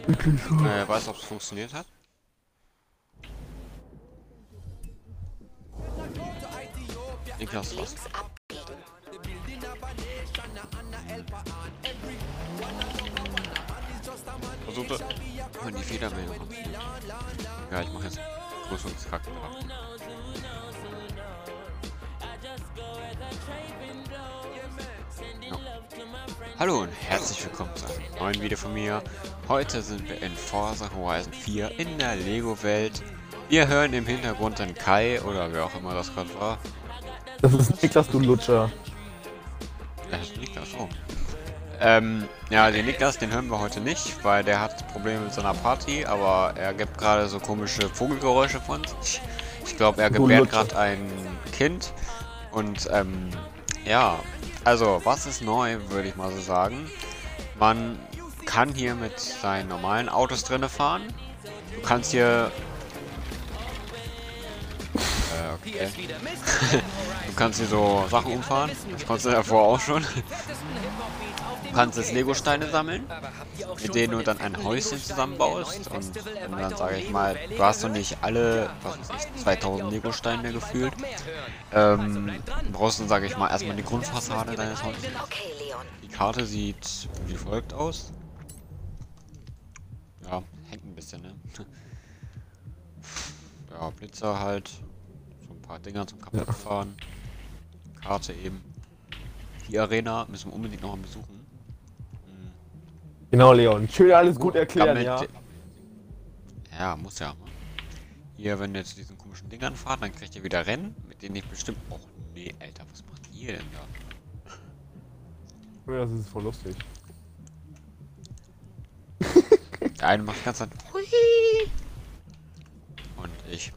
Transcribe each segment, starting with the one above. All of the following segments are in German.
Weißt du, ob es funktioniert hat? Niklas, was? Versuchte. Und die Federmeldung. Ja, ich mache jetzt Grüßungskacke. Ja. Hallo und herzlich willkommen zu einem neuen Video von mir. Heute sind wir in Forza Horizon 4 in der Lego-Welt. Wir hören im Hintergrund den Kai oder wer auch immer das gerade war. Das ist Niklas, du Lutscher. Das ist Niklas, oh. Ja, den Niklas, den hören wir heute nicht, weil der hat Probleme mit seiner Party, aber er gibt gerade so komische Vogelgeräusche von sich. Ich glaube, er gebärt gerade ein Kind. Und, ja, also, was ist neu, würde ich mal so sagen. Man kann hier mit seinen normalen Autos drinne fahren. Du kannst hier... okay. Du kannst hier so Sachen umfahren. Das konntest du davor auch schon. Du kannst jetzt Lego-Steine sammeln, mit denen du dann ein Häuschen zusammenbaust. Und wenn du dann, sage ich mal, du hast noch nicht alle, was weiß ich, 2000 Lego-Steine gefühlt, brauchst du, sage ich mal, erstmal die Grundfassade deines Hauses. Die Karte sieht wie folgt aus. Ja, hängt ein bisschen, ne? Ja, Blitzer halt. So ein paar Dinger zum Kaputtfahren. Karte eben. Die Arena müssen wir unbedingt noch mal besuchen. Genau, Leon. Schön alles gut erklären, Damit, ja. Ja, muss ja. Hier, wenn ihr zu diesen komischen Dingern fahrt, dann kriegt ihr wieder Rennen, mit denen ich bestimmt... Oh, nee, Alter, was macht ihr denn da? Ja, das ist voll lustig. Der eine macht ganz Zeit... Und ich...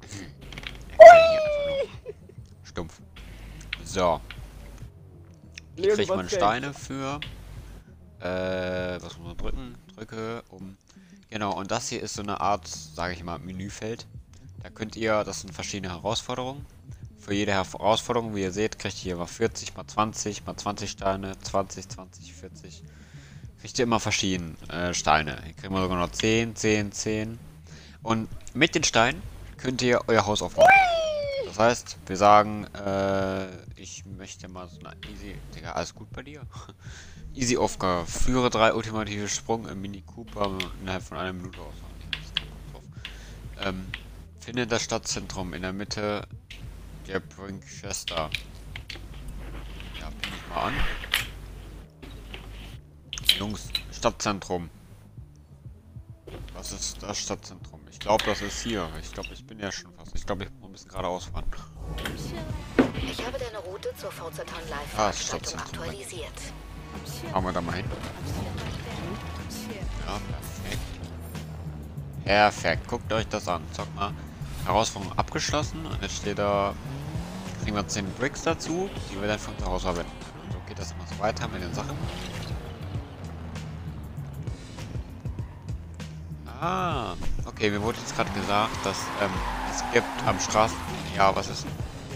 Stumpf. So. Hier kriegt man Steine für... was muss man drücken? Drücke, um... Genau, und das hier ist so eine Art, sage ich mal, Menüfeld. Da könnt ihr, das sind verschiedene Herausforderungen. Für jede Herausforderung, wie ihr seht, kriegt ihr hier mal 40 mal 20 mal 20 Steine, 20, 20, 40. Kriegt ihr immer verschiedene Steine. Hier kriegen wir sogar noch 10, 10, 10. Und mit den Steinen könnt ihr euer Haus aufbauen. Das heißt, wir sagen, ich möchte mal so eine easy... Digga, alles gut bei dir? Easy Aufgabe. Führe 3 ultimative Sprung im Mini Cooper innerhalb von einer Minute aus. Finde das Stadtzentrum in der Mitte der Brinchester. Ja, bin ich mal an. Jungs, Stadtzentrum. Was ist das Stadtzentrum? Ich glaube, das ist hier. Ich glaube, ich bin ja schon fast. Ich glaube, ich muss ein bisschen geradeaus fahren. Ich habe deine Route zur VZ Live Stadtzentrum aktualisiert. Fahren wir da mal hin. Ja, perfekt. Perfekt. Guckt euch das an. Sag mal. Herausforderung abgeschlossen. Und jetzt steht da, kriegen wir 10 Bricks dazu, die wir dann von zu Hause verwenden. Und so geht das immer so weiter mit den Sachen. Ah, okay, mir wurde jetzt gerade gesagt, dass es gibt am Straßen... Ja, was ist?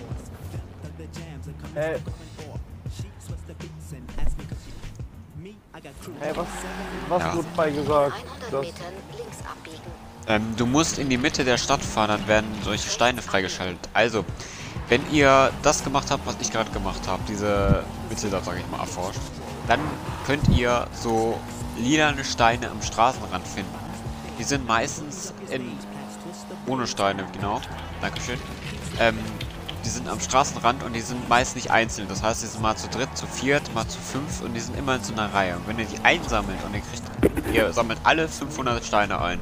Was Ja. wurde bei gesagt? 100 Metern links abbiegen. Du musst in die Mitte der Stadt fahren, dann werden solche Steine freigeschaltet. Also, wenn ihr das gemacht habt, was ich gerade gemacht habe, diese Mitte da, sage ich mal, erforscht, dann könnt ihr so lilane Steine am Straßenrand finden. Die sind meistens ohne Steine, genau. Dankeschön. Die sind am Straßenrand und die sind meist nicht einzeln. Das heißt, die sind mal zu dritt, zu viert, mal zu fünf und die sind immer in so einer Reihe. Und wenn ihr die einsammelt und ihr sammelt alle 500 Steine ein.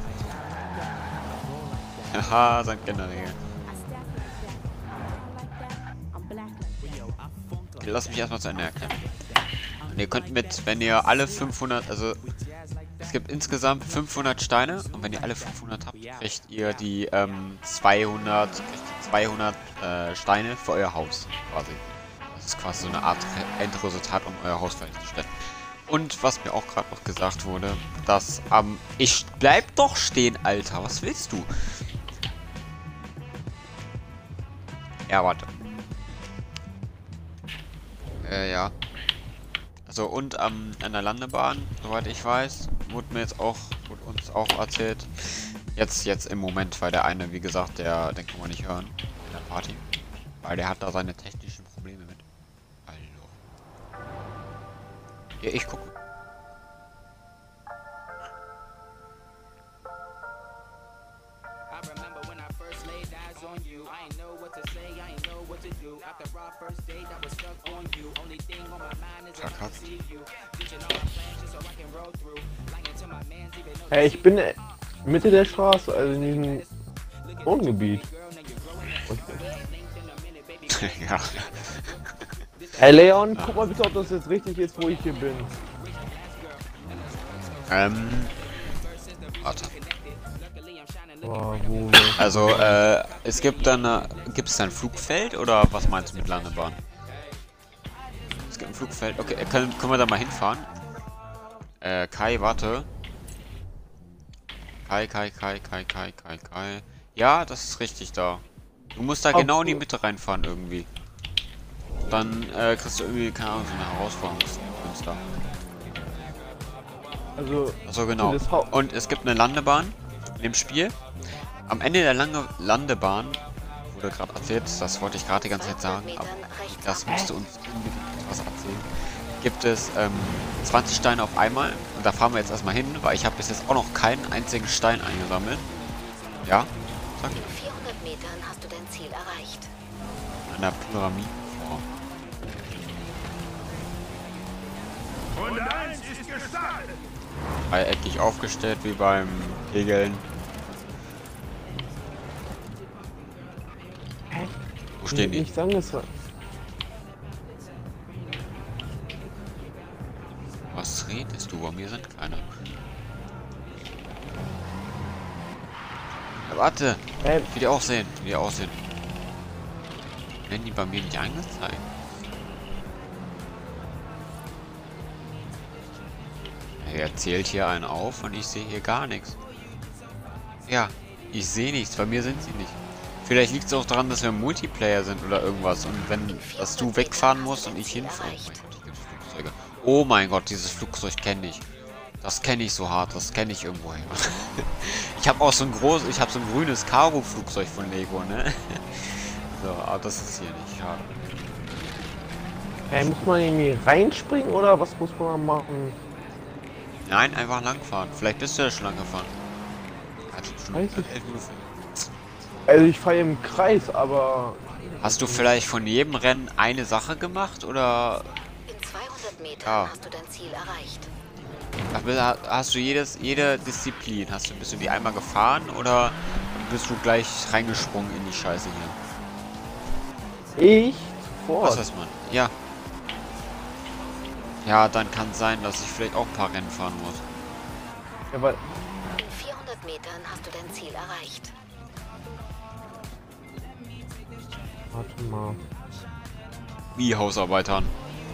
Haha, St. Kinderregel. Okay, lass mich erstmal zu Ende erklären. Und ihr könnt wenn ihr alle 500, also es gibt insgesamt 500 Steine und wenn ihr alle 500 habt, kriegt ihr die 200 Steine für euer Haus quasi. Das ist quasi so eine Art Endresultat, um euer Haus fertigzustellen. Und was mir auch gerade noch gesagt wurde, dass ich bleib doch stehen, Alter, was willst du? Ja, warte. Ja. Also und an der Landebahn, soweit ich weiß, wurde mir jetzt auch wurde uns auch erzählt. Jetzt im Moment, weil der eine, wie gesagt, den kann man nicht hören in der Party. Weil der hat da seine technischen Probleme mit. Hallo. Ja, ich gucke. Verkackt. Hey, ich bin Mitte der Straße, also in diesem Wohngebiet. Ja. Hey Leon, guck mal bitte, ob das jetzt richtig ist, wo ich hier bin. Warte. Oh, wo? Also, es gibt dann, gibt es ein Flugfeld oder was meinst du mit Landebahn? Es gibt ein Flugfeld. Okay, können wir da mal hinfahren? Kai, warte. Kai. Ja, das ist richtig da. Du musst da genau in die Mitte reinfahren irgendwie. Dann kriegst du irgendwie, keine Ahnung, so eine Herausforderungskünstler. Also genau. Und es gibt eine Landebahn in dem Spiel. Am Ende der Landebahn wurde gerade erzählt, das wollte ich gerade die ganze Zeit sagen, aber das musste uns unbedingt was erzählen. Gibt es 20 Steine auf einmal und da fahren wir jetzt erstmal hin, weil ich habe bis jetzt auch noch keinen einzigen Stein eingesammelt. Ja? Sag. In 400 Metern hast du dein Ziel erreicht. An der Pyramide. Und eins ist gestartet. Dreieckig aufgestellt wie beim Kegeln. Wo stehen die? Nicht sagen, es war. Was redest du? Bei mir sind keine. Ja, warte! Wie die aussehen. Werden die bei mir nicht angezeigt? Er zählt hier einen auf und ich sehe hier gar nichts. Ja, ich sehe nichts. Bei mir sind sie nicht. Vielleicht liegt es auch daran, dass wir im Multiplayer sind oder irgendwas. Und wenn, dass du wegfahren musst und ich hinfahre. Oh mein Gott, dieses Flugzeug kenne ich. Das kenne ich so hart. Das kenne ich irgendwoher. Ich habe auch so ein grünes Cargo-Flugzeug von Lego, ne? So, aber das ist hier nicht. Schade. Hey, muss man irgendwie reinspringen oder was muss man machen? Nein, einfach langfahren. Vielleicht bist du ja schon lang gefahren. Also ich fahre im Kreis, aber... Hast du vielleicht von jedem Rennen eine Sache gemacht oder... In 200 Metern hast du dein Ziel erreicht. Hast du jede Disziplin? Bist du die einmal gefahren oder bist du gleich reingesprungen in die Scheiße hier? Ich? Sofort. Was weiß man? Ja. Ja, dann kann es sein, dass ich vielleicht auch ein paar Rennen fahren muss. Ja, weil... In 400 Metern hast du dein Ziel erreicht. Warte mal. Wie Hausarbeitern.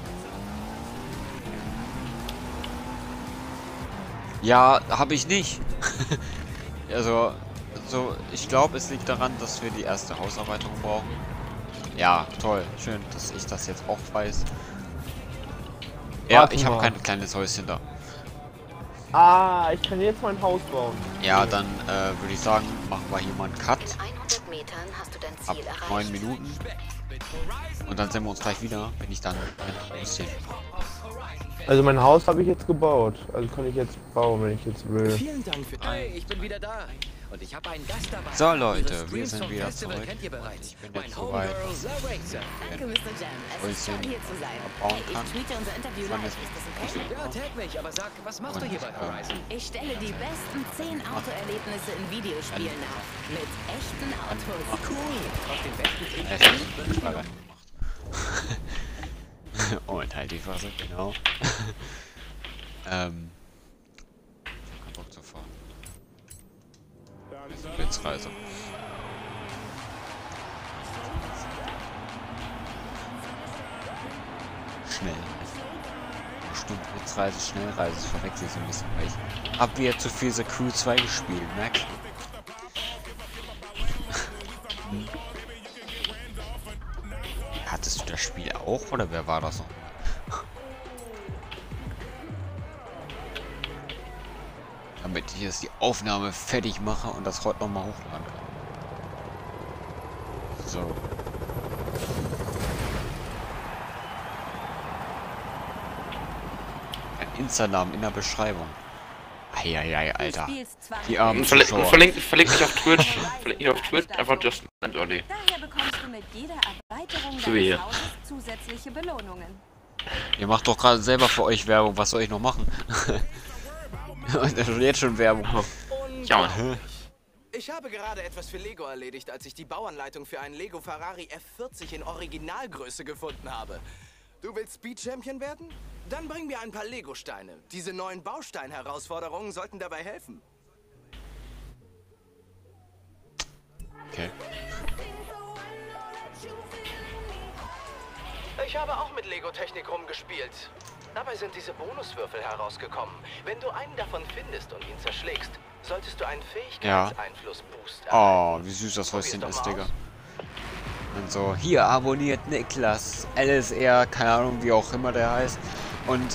Ja, habe ich nicht. Also, ich glaube, es liegt daran, dass wir die erste Hausarbeitung brauchen. Ja, toll. Schön, dass ich das jetzt auch weiß. Ja, ich habe kein kleines Häuschen da. Ah, ich kann jetzt mein Haus bauen. Ja, dann würde ich sagen, machen wir hier mal einen Cut. In 100 Metern hast du dein Ab Ziel erreicht. 9 Minuten. Und dann sehen wir uns gleich wieder, wenn ich dann ein Häuschen. Also mein Haus habe ich jetzt gebaut. Also kann ich jetzt bauen, wenn ich jetzt will. Vielen Dank für... Hey, ich bin wieder da. Und ich habe einen Gast dabei. So Leute, Unsere wir Streams sind vom wieder Festival zurück. kennt ihr bereits. Ich bin Mein jetzt soweit, Homegirl, The Racer. Danke, Mr. Jam. Es ist toll, hier zu sein. abbauen Hey, kann. ich tweete unser Interview Wann live. ist- Ist das okay? Ja, tag mich, aber sag, was machst du hier bei Horizon? Ich stelle die besten 10 Autoerlebnisse in Videospielen auf. Mit echten Autos. Cool. Auf den besten Trick. Ich hab zwei Rennen gemacht. Und halt die Phase, genau. Ich hab keinen Bock zu fahren. Blitzreise. Schnell. Stimmt, Blitzreise, Schnellreise, das verwechsel ich so ein bisschen, weil ich hab wieder zu viel The Crew 2 gespielt, merkst du? Hattest du das Spiel auch oder wer war das noch? damit ich jetzt die Aufnahme fertig mache und das heute nochmal hochladen kann. So. Ein Insta-Namen in der Beschreibung. Eieiei, Alter. Die armen Zuschauer. Verlinkt mich auf Twitch. Verlinkt mich auf Twitch. Einfach Just Olli. Daher bekommst du mit jeder Erweiterung So wie hier. deines Hauses zusätzliche Belohnungen. Ihr macht doch gerade selber für euch Werbung. Was soll ich noch machen? Jetzt schon Werbung. Ja, Mann. Ich habe gerade etwas für Lego erledigt, als ich die Bauanleitung für einen Lego Ferrari F40 in Originalgröße gefunden habe. Du willst Speed Champion werden? Dann bring mir ein paar Lego-Steine. Diese neuen Baustein-Herausforderungen sollten dabei helfen. Okay. Ich habe auch mit Lego-Technik rumgespielt. Dabei sind diese Bonuswürfel herausgekommen. Wenn du einen davon findest und ihn zerschlägst, solltest du einen Fähigkeitseinfluss-Boost Oh, wie süß das Häuschen ist, Digga. Und so, hier abonniert Niklas, LSR, keine Ahnung, wie auch immer der heißt. Und,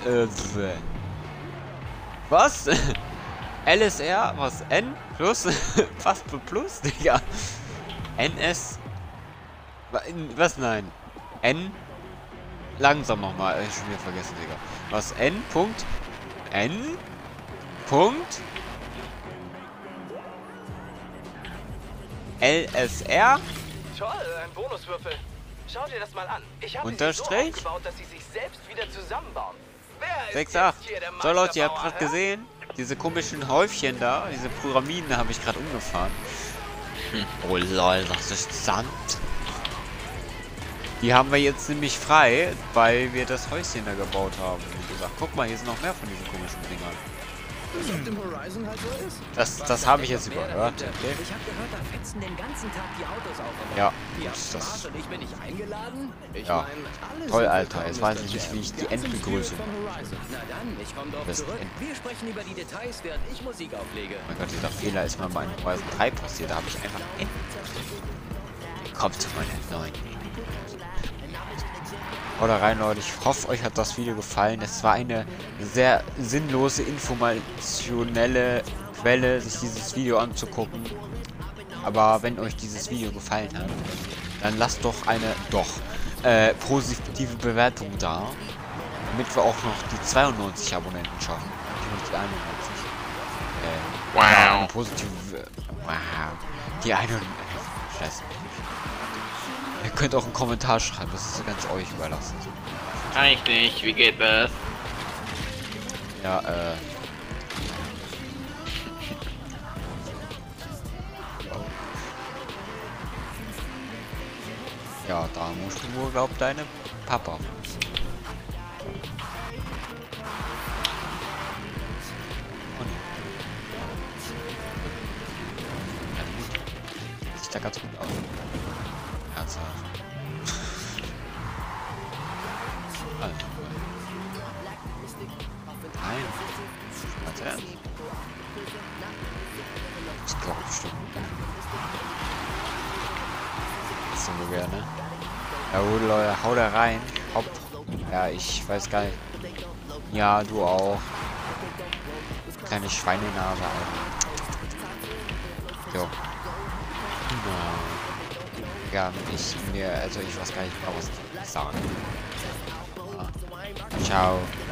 was? LSR, was? N plus? Was für plus, Digga? NS? Was? Nein. N? Langsam nochmal, ich schon wieder vergessen, Digga. Was? N? Punkt? N? Punkt? LSR? Toll, ein Bonuswürfel. Schau dir das mal an. Ich habe sie so Unterstrich? aufgebaut, dass sie sich selbst wieder zusammenbauen. Wer ist 6,8. jetzt hier der So Leute, ihr habt Meisterbauer, gerade gesehen, diese komischen Häufchen da, diese Pyramiden habe ich gerade umgefahren. Oh lol, das ist Sand. Die haben wir jetzt nämlich frei, weil wir das Häuschen da gebaut haben. Wie gesagt, guck mal, hier sind noch mehr von diesen komischen Dingern. Was auf dem Horizon halt so ist? Das habe ich jetzt überhört. Okay. Ich habe gehört, da fetzen den ganzen Tag die Autos auf. Ja, Ja, gut, das und ich bin nicht eingeladen? Ich Ja. mein, alle Toll, sind Alter. willkommen, Jetzt weiß Mr. ich nicht, wie ich die Jam. Ganz im Endbegrüßung. Stil vom Horizon. Na dann, ich komme drauf Das zurück. End- Wir sprechen über die Details, während ich Musik auflege. Oh mein Gott, dieser Fehler ist mal bei Horizon 3 passiert. Da habe ich einfach Kommt zu meiner neuen. Haut da rein, Leute. Ich hoffe, euch hat das Video gefallen. Es war eine sehr sinnlose, informationelle Quelle, sich dieses Video anzugucken. Aber wenn euch dieses Video gefallen hat, dann lasst doch eine positive Bewertung da. Damit wir auch noch die 92 Abonnenten schaffen. Die 91. Wow. Ja, eine positive... Wow. Die 91... Scheiße. Ihr könnt auch einen Kommentar schreiben, das ist ganz euch überlassen. Kann ich nicht, wie geht das? Ja, ja, da musst du nur, glaub, deine Papa. Oh nee. Ja, gut. Sieht da ganz gut aus. Ernsthaft. Alter. Nein. Ganz ernst. Ich glaube bestimmt. So gerne. Ja gut, Leute, hau da rein. Hopp. Ja, ich weiß gar nicht. Ja, du auch. Kleine Schweinenase, Alter. Jo. Ja, ich weiß gar nicht mehr, was ich sagen. Ja. Ciao.